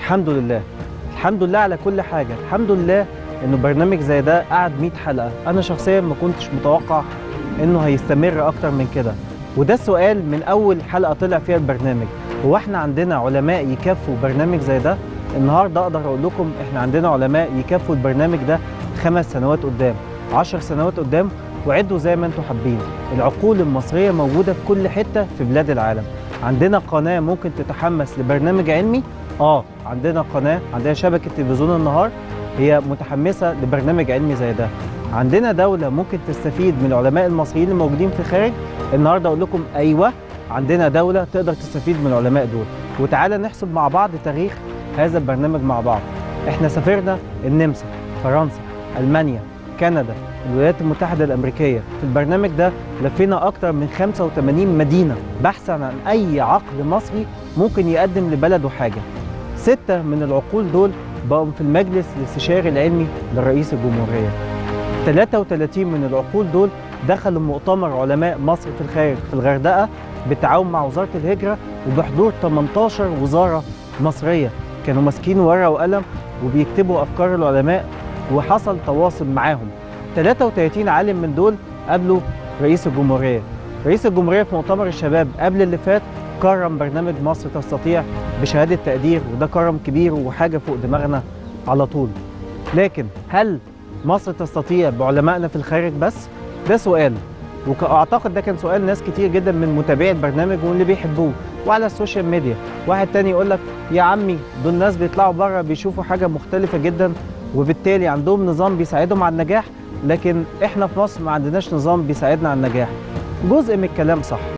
الحمد لله. الحمد لله على كل حاجة. الحمد لله إنه برنامج زي ده قعد 100 حلقة. أنا شخصيا ما كنتش متوقع إنه هيستمر أكتر من كده. وده السؤال من أول حلقة طلع فيها البرنامج، هو إحنا عندنا علماء يكفوا برنامج زي ده؟ النهاردة أقدر أقول لكم إحنا عندنا علماء يكفوا البرنامج ده 5 سنوات قدام، 10 سنوات قدام، وعدوا زي ما انتم حابين. العقول المصرية موجودة في كل حتة في بلاد العالم. عندنا قناة ممكن تتحمس لبرنامج علمي؟ عندنا قناة، عندنا شبكة تلفزيون النهار هي متحمسة لبرنامج علمي زي ده. عندنا دولة ممكن تستفيد من العلماء المصريين الموجودين في الخارج؟ النهارده اقول لكم ايوه، عندنا دولة تقدر تستفيد من العلماء دول. وتعالى نحسب مع بعض تاريخ هذا البرنامج مع بعض. احنا سافرنا النمسا، فرنسا، المانيا، كندا، الولايات المتحدة الأمريكية. في البرنامج ده لفينا أكتر من 85 مدينة بحثا عن أي عقل مصري ممكن يقدم لبلده حاجة. 6 من العقول دول بقوا في المجلس الاستشاري العلمي لرئيس الجمهورية. 33 من العقول دول دخلوا مؤتمر علماء مصر في الخارج في الغردقة بالتعاون مع وزارة الهجرة وبحضور 18 وزارة مصرية كانوا ماسكين ورقة وقلم وبيكتبوا أفكار العلماء، وحصل تواصل معاهم. 33 عالم من دول قابلوا رئيس الجمهورية. رئيس الجمهورية في مؤتمر الشباب قبل اللي فات كرم برنامج مصر تستطيع بشهادة تقدير، وده كرم كبير وحاجة فوق دماغنا على طول. لكن هل مصر تستطيع بعلمائنا في الخارج بس؟ ده سؤال، واعتقد ده كان سؤال ناس كتير جدا من متابعي البرنامج واللي بيحبوه وعلى السوشيال ميديا. واحد تاني يقول لك يا عمي دول ناس بيطلعوا بره بيشوفوا حاجة مختلفة جدا وبالتالي عندهم نظام بيساعدهم على النجاح، لكن احنا في مصر ما عندناش نظام بيساعدنا على النجاح. جزء من الكلام صح.